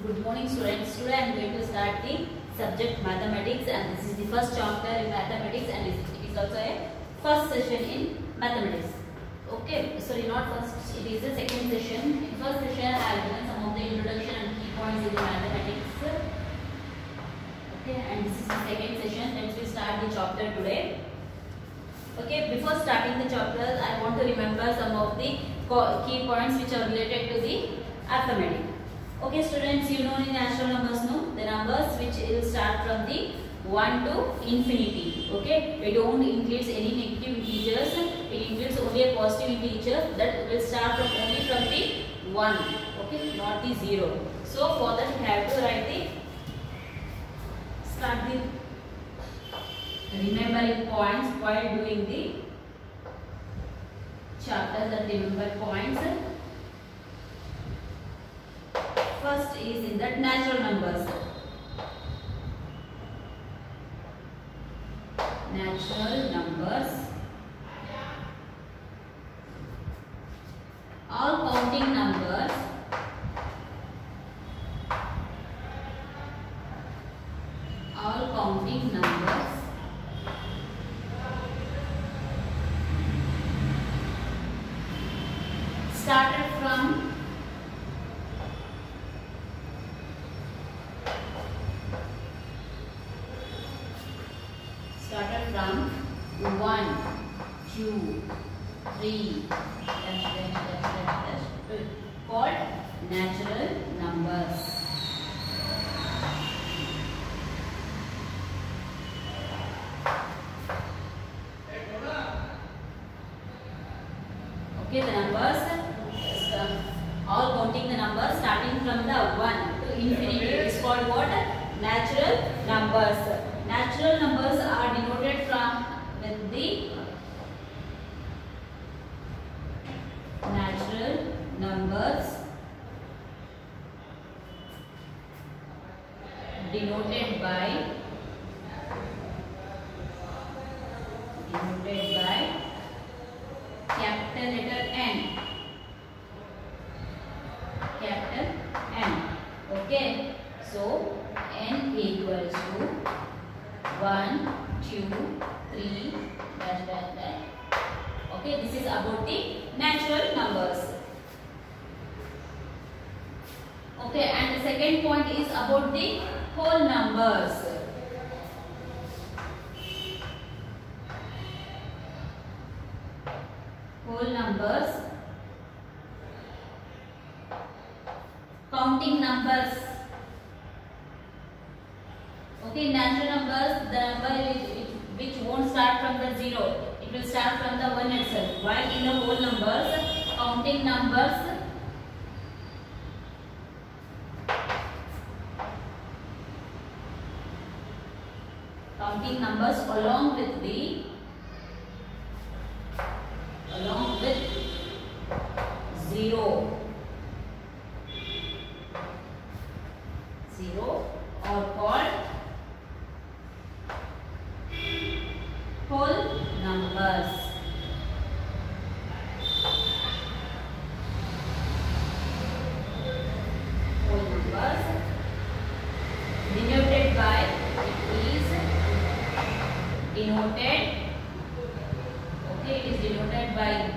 Good morning students. Today I am going to start the subject mathematics, and this is the first chapter in mathematics, and it is also a first session in mathematics. Okay, sorry, not first, it is the second session. In first session I have given some of the introduction and key points in the mathematics. Okay, and this is the second session. Let's start the chapter today. Okay, before starting the chapter I want to remember some of the key points which are related to the arithmetic. Okay students, you know in natural numbers, no, the numbers which will start from the 1 to infinity. Okay, we don't include any negative integers, it includes only a positive integer that will start from only from the 1, okay, not the 0. So for that we have to write the start the remembering points while doing the chapters and remember points. First is in that natural numbers. Natural numbers. All counting numbers. All counting numbers started from from 1, 2, 3, called natural numbers. Okay, the numbers, all counting the numbers starting from the 1 to infinity is called what? Natural numbers. Natural numbers are denoted from with the natural numbers denoted by capital letter N. Capital N. Okay. So N equals to 1, 2, 3, dash, dash, dash. Okay, this is about the natural numbers. Okay, and the second point is about the whole numbers. Whole numbers. Counting numbers. Okay, natural numbers, the number which won't start from the 0, it will start from the 1 itself. While in the whole numbers, counting numbers, along with 0 are called whole numbers. Whole numbers denoted by, it is denoted, okay, it is denoted by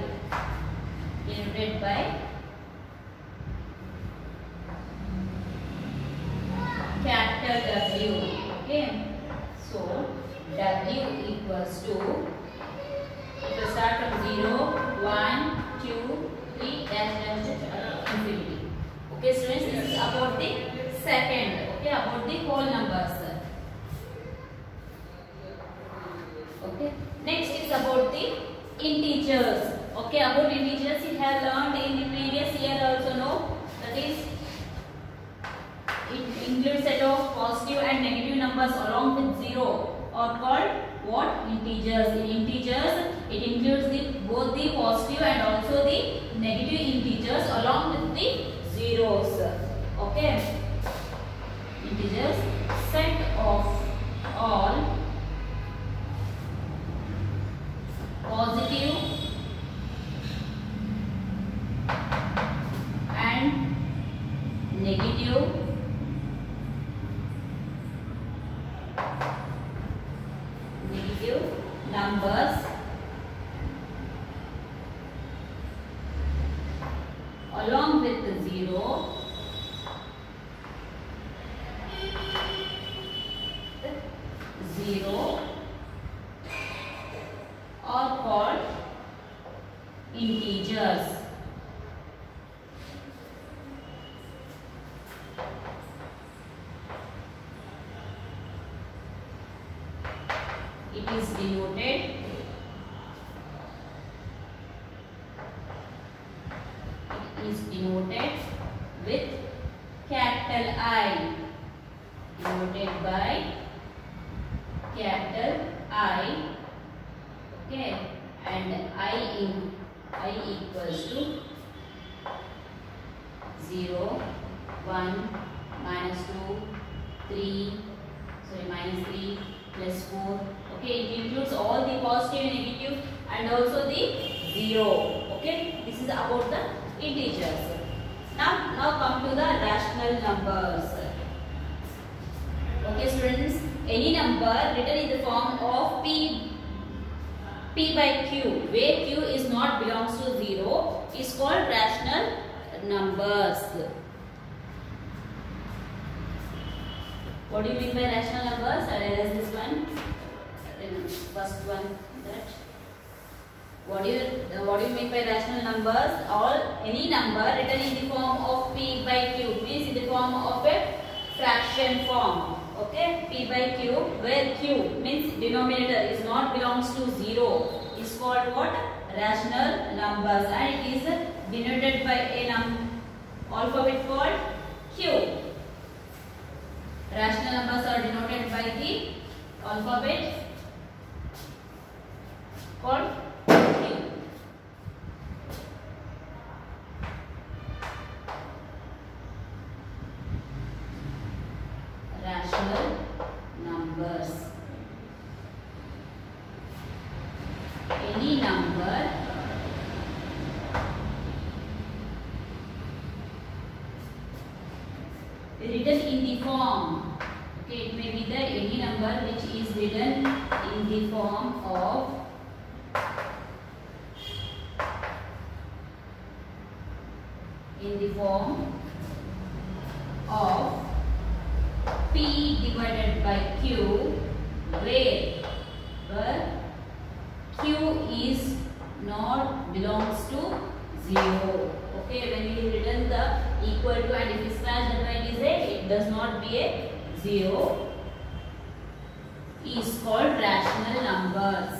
capital W. Okay, so W equals to, it will start from 0, 1, 2, 3, dash, infinity. Okay students, this is about the second, okay, about the whole numbers. Okay, next is about the integers. Okay, about integers you have learned in the previous year also, no? That is, it includes set of positive and negative numbers along with 0 are called what? Integers. In integers, it includes both the positive and also the negative integers along with the zeros. Okay. Integers, set of all positive and negative along with 0 are called integers. It is denoted with capital I, denoted by capital I, okay, and I equals to 0, 1, minus 2, 3, minus 3, plus 4. Okay, it includes all the positive and negative and also the 0. Okay, this is about the integers. Now come to the rational numbers. Okay students, any number written in the form of p by q, where q is not belongs to 0, is called rational numbers. What do you mean by rational numbers? I'll erase this one. First one, that. What do you mean by rational numbers? Any number written in the form of p by q, means in the form of a fraction form. Okay, p by q, where q means denominator is not belongs to 0, is called what? Rational numbers, and it is denoted by a alphabet called q. Rational numbers are denoted by the alphabet called q. Rational numbers. Any number written in the form, okay, it may be the any number which is written in the form of p divided by q, where q is not belongs to 0. Okay, when we written the equal to and if we scratch that right is it does not be a 0, is called rational numbers.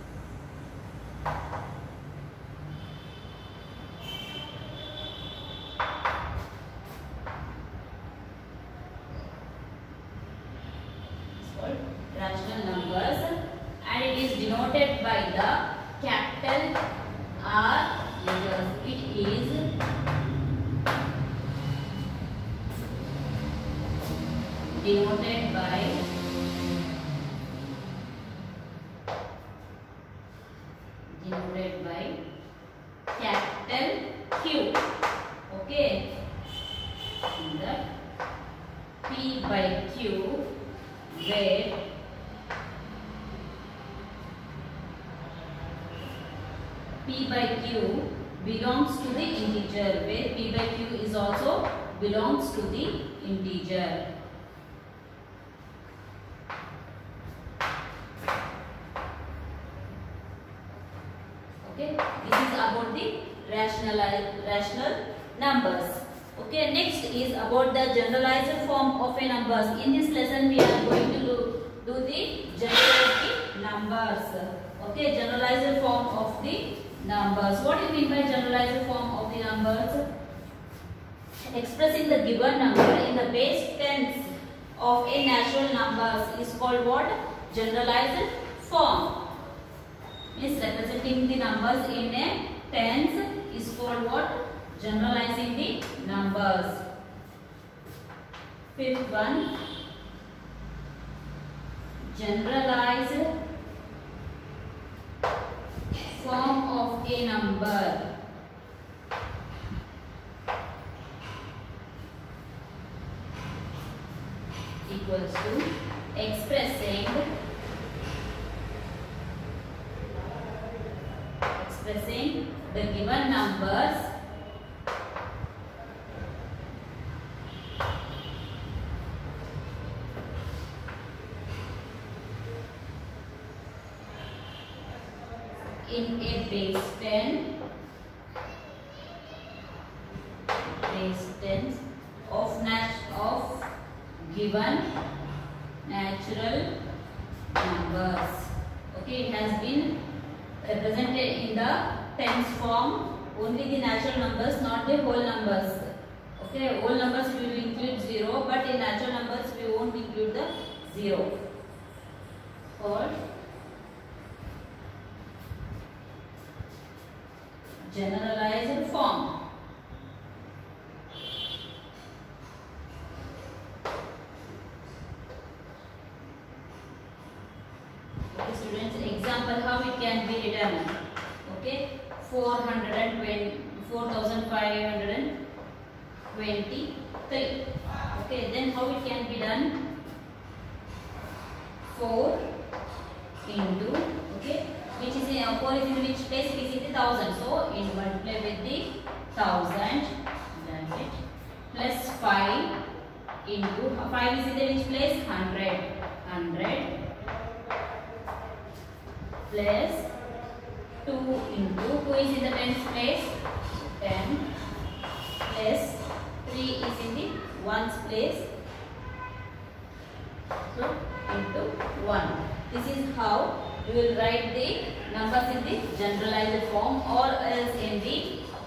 Rational numbers, and it is denoted by the capital R letters. It is denoted by capital Q. Okay, the p by q, where p by q belongs to the integer, where p by q is also belongs to the integer. Okay, this is about the rational numbers. Okay, next is about the generalized form of a numbers. In this lesson we are going to do the generalized numbers. Okay, generalized form of the numbers. What do you mean by generalized form of the numbers? Expressing the given number in the base tens of a natural numbers is called what? Generalized form. Means representing the numbers in a tens is called what? Generalizing the numbers. Fifth one, generalized form of a number equals to expressing the given numbers in a base 10 of given natural numbers. Okay, it has been represented in the tens form, only the natural numbers, not the whole numbers. Okay, whole numbers we will include 0, but in natural numbers we won't include the 0. For generalized form. Okay, students, example how it can be written. Okay, 4,523. Okay, then how it can be done? 4 into, okay, which is in 4 is in which place? It is in the thousand. So in multiply with the 1000 plus 5 into 5 is in the which place? 100 plus 2 into 2 is in the tens place 10 plus 3 is in the ones place, so into 1. This is how we will write the numbers in the generalized form, or else in the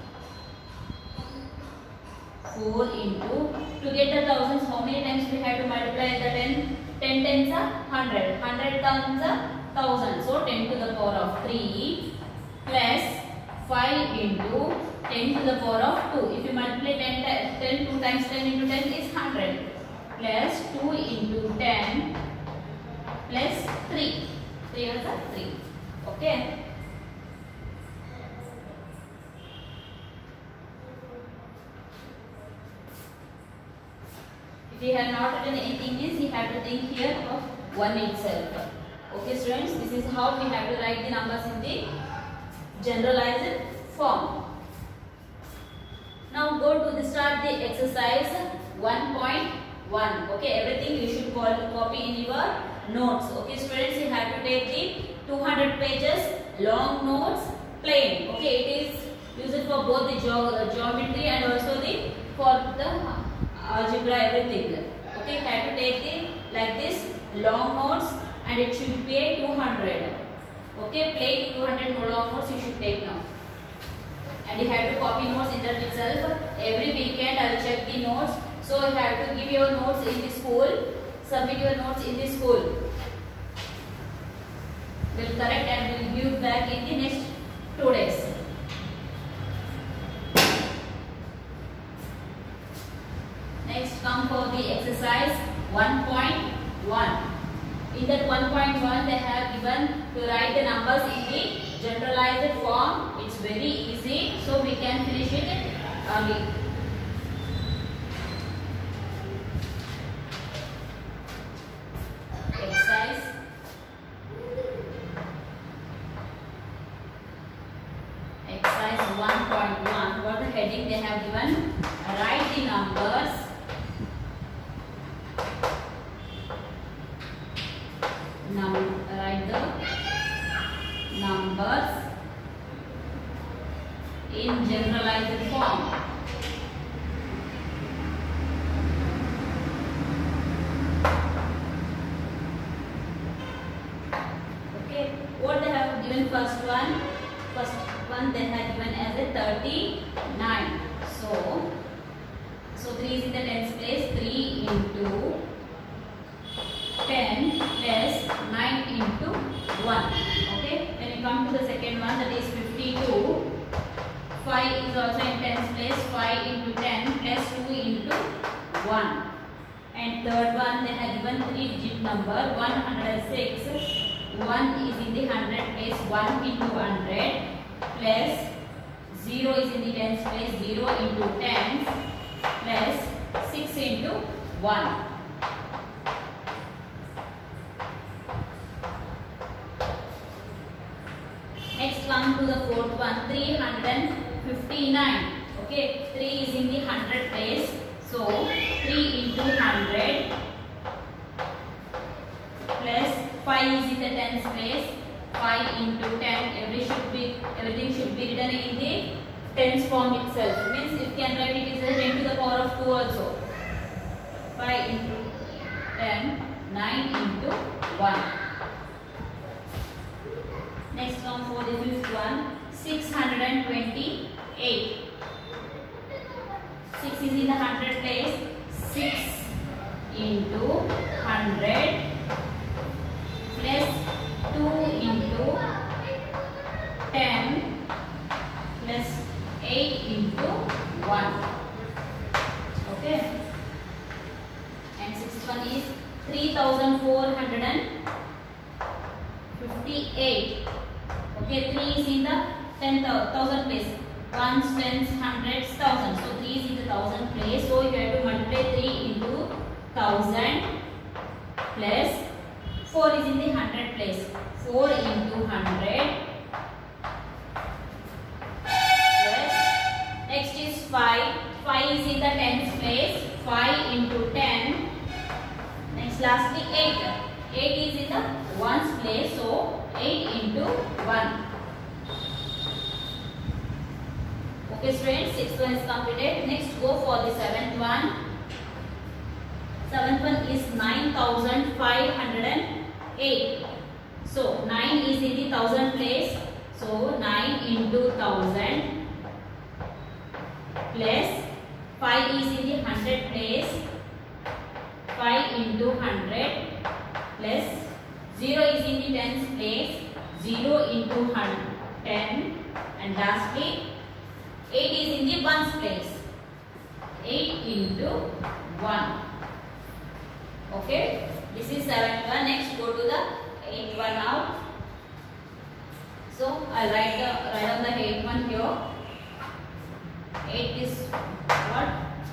4 into, to get the thousands, how many times we have to multiply the 10 tens are 100, 100 times are 1000, so 10 to the power of 3 plus 5 into 10 to the power of 2. If you multiply 10 2 times 10 into 10 is 100 plus 2 into 10 plus 3. 3 ones are 3. Okay. If you have not written anything, means you have to think here of 1 itself. Okay, students, this is how we have to write the numbers in the generalized form. Now go to start the exercise 1.1. Okay, everything you should copy in your notes. Okay, students, you have to take the 200 pages long notes plain. Okay, it is used for both the geometry and also for the algebra, everything. Okay, you have to take the like this long notes, and it should be a 200. Okay, plain 200 long notes you should take now. And you have to copy notes in that itself. Every weekend I will check the notes. So you have to give your notes in the school. Submit your notes in the school. Will correct and will give back in the next 2 days. Next, come for the exercise 1.1. In that 1.1 they have given to write the numbers in the generalized form. It's very easy, so we can finish it early. Exercise 1.1. For the heading they have given, write the numbers write the numbers in generalized form. Okay, what they have given? First one they have given as a 39. So 3 is in the tens place. 3 into 10 plus 9 into 1. Okay, when you come to the second one, that is 52. 5 is also in tens place. 5 into 10 plus 2 into 1. And third one they have given 3-digit number 106. 1 is in the 100 place. 1 into 100 plus 0 is in the tens place. 0 into 10 plus 6 into 1. Next, come to the fourth one, 359. Okay, 3 is in the 100 place. So 3 into 100 plus 5 is in the tens place. 5 into 10. Everything should be written in the tens form itself. Means you can write it as 10 to the power of 2 also. 5 into 10, 9 into 1. Next come for the fifth one, 628. 6 is in the 100 place. 6 into 100 plus 2 into 10 plus 8 into 1. Okay. And sixth one is 3458. Okay, 3 is in the 10,000 place. Ones, tens, hundreds, thousands. So 3 is in the 1000 place. So you have to multiply 3 into 1000 plus 4 is in the 100 place. 4 into 100 plus next is 5. 5 is in the tens place. 5 into 10. Next lastly 8. 8 is in the ones place. So 8 into 1. Okay students, sixth one is completed. Next go for the seventh one. Seventh one is 9508. So 9 is in the 1000 place. So 9 into 1000 plus 5 is in the 100 place. 5 into 100 plus 0 is in the tens place. 0 into 10 and lastly 8 is in the ones place. 8 into 1. Okay. This is 7th one. Next go to the 8th one now. So I write on the 8th one here. 8 is what?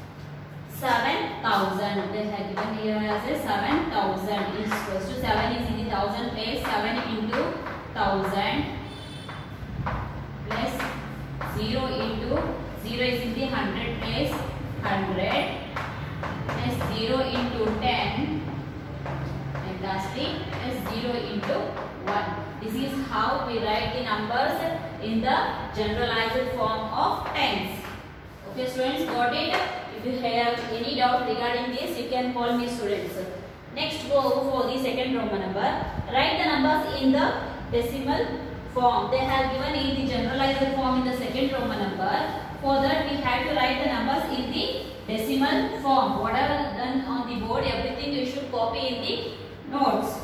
7,000. They have given here as a 7,000 is equals to 7 is in the 1000 place. 7 into 1000 plus 0 into 0 is in the 100 place. 100 plus 0 into 10 and lastly plus 0 into 1. This is how we write the numbers in the generalized form of tens. Okay students, got it? If you have any doubt regarding this, you can call me students. Next go for the second Roman number. Write the numbers in the decimal form. They have given in the generalized form in the second Roman number. For that we have to write the numbers in the decimal form. Whatever done on the board, everything you should copy in the notes.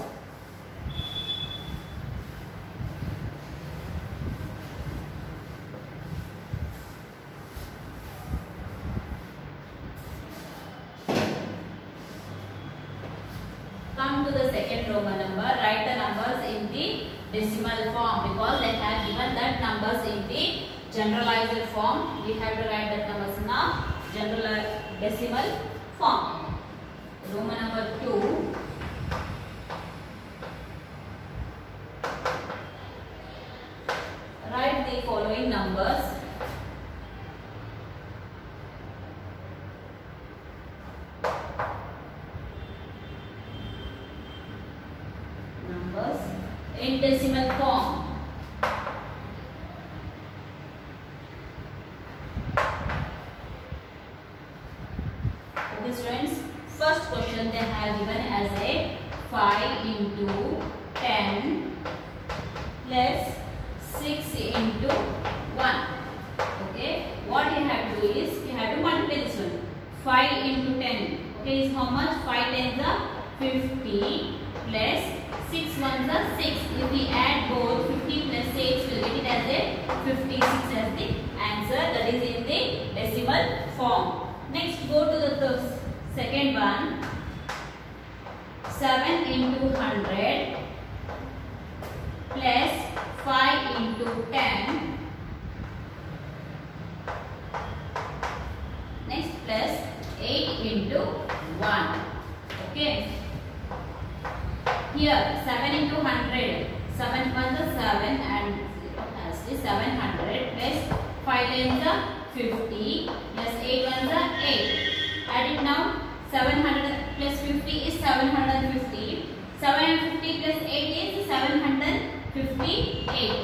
Come to the second Roman number. Write the numbers in the decimal form because they have given that numbers in the generalized form. We have to write that numbers in the decimal form. Roman number 2. Write the following numbers. In decimal form. Okay students, first question they have given as a 5 into 10 plus 6 into 1. Okay, what you have to do is you have to multiply this one. 5 into 10. Okay, is how much? 5 tens are 50 plus 6 ones are 6. If we add both 50 plus 6, we will get it as a 56 as the answer. That is in the decimal form. Next go to the second one. 7 into 100 plus 5 into 10. Next plus 8 into 1. Okay. Here 7 into 100. 7 ones are 7 and lastly 700 plus 5 tens are 50 plus 8 ones are 8. Add it now. 700 plus 50 is 750. 750 plus 8 is 760. 58.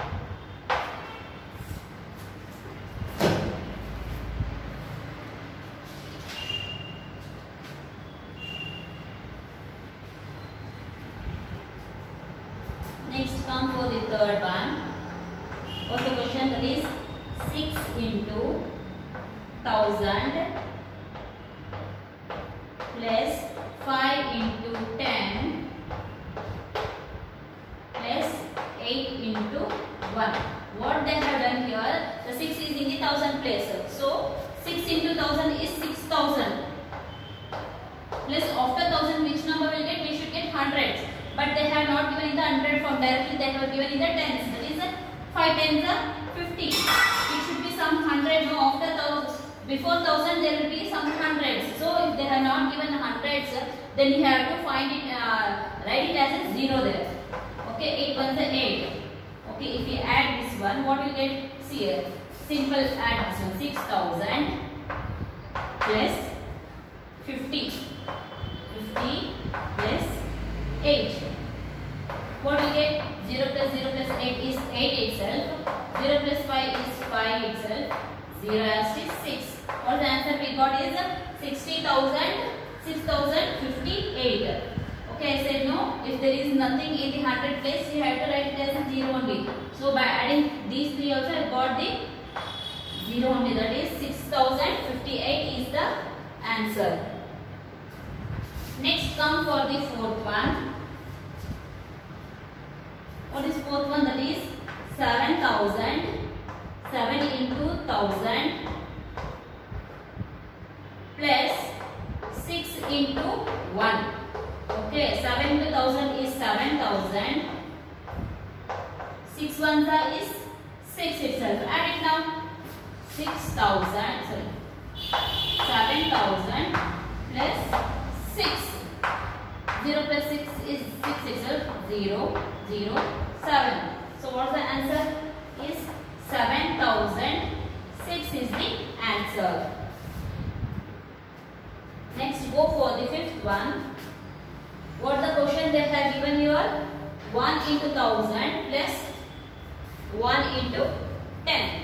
Next come for the third one. What's the question? That is 6 into 1000 plus 5 into 10 plus 8 into 1. What they have done here, the 6 is in the 1000 place. So 6 into 1000 is 6000. Plus after 1000 which number will get? We should get hundreds. But they have not given in the 100 form directly, they have given in the tens. That is 5 tens are 50. It should be some 100. No, after 1000, before 1000 there will be some hundreds. So if they have not given hundreds, then you have to find it, write it as a 0 there. Okay, 8 ones are 8. Okay, if we add this one, what you get? See here, simple add this one, 6000 plus 50. 50 plus 8. What we get? 0 plus 0 plus 8 is 8 itself. 0 plus 5 is 5 itself. 0 as is 6. What the answer we got is 6058. Okay, I said no. If there is nothing in the 100 place, you have to write it as a 0 only. So by adding these three also, I got the 0 only. That is 6058 is the answer. Next come for the fourth one. What is fourth one? That is 7000. 7 into 1000 plus 6 into 1. Okay, 7 into 1000 is 7000. 6 ones are is 6 itself. Add it now. 6000. Sorry. 7000 plus 6. 0 plus 6 is 6 itself. 0, 0, 7. So what's the answer? Is 7000. 6 is the answer. Next go for the fifth one. What the question they have given here? 1 into 1000 plus 1 into 10.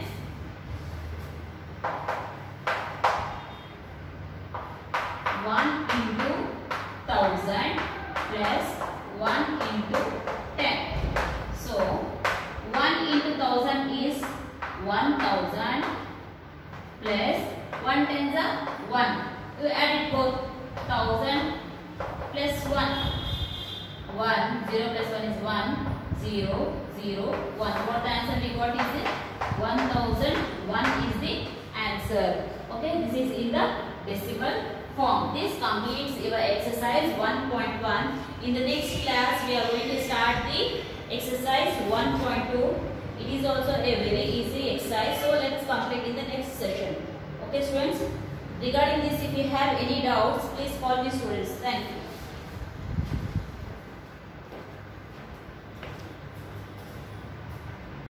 1 into 1000 plus 1 into 10. So 1 into 1000 is 1000 plus 1 tens are 1. You add it both. 1000 plus 1. 1. 0 plus 1 is 1. 0, 0, 1. What the answer we got is it? 1001 is the answer. Okay, this is in the decimal form. This completes your exercise 1.1. In the next class, we are going to start the exercise 1.2. It is also a very easy exercise. So let's complete in the next session. Okay, students. Regarding this, if you have any doubts, please call me, students. Thank you.